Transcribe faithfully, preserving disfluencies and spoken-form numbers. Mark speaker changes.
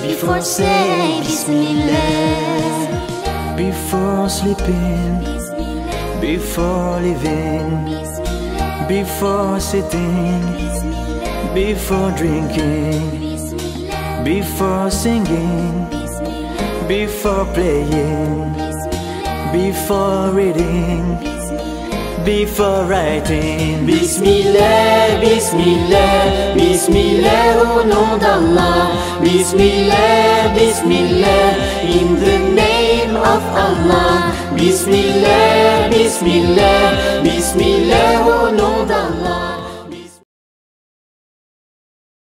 Speaker 1: before saying Bismillah.
Speaker 2: Before sleeping, before living, before sitting, before drinking, before singing, before playing, before reading, before writing.
Speaker 1: Bismillah, Bismillah, Bismillah, au nom d'Allah. Bismillah, Bismillah, in the name of Allah. Bismillah, Bismillah, Bismillah, au nom d'Allah.